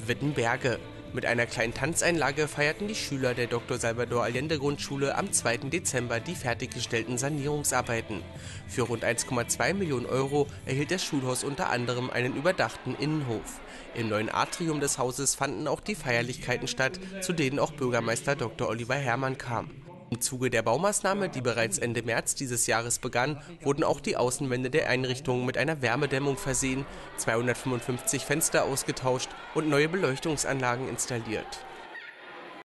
Wittenberge. Mit einer kleinen Tanzeinlage feierten die Schüler der Dr. Salvador Allende Grundschule am 2. Dezember die fertiggestellten Sanierungsarbeiten. Für rund 1,2 Millionen Euro erhielt das Schulhaus unter anderem einen überdachten Innenhof. Im neuen Atrium des Hauses fanden auch die Feierlichkeiten statt, zu denen auch Bürgermeister Dr. Oliver Herrmann kam. Im Zuge der Baumaßnahme, die bereits Ende März dieses Jahres begann, wurden auch die Außenwände der Einrichtung mit einer Wärmedämmung versehen, 255 Fenster ausgetauscht und neue Beleuchtungsanlagen installiert.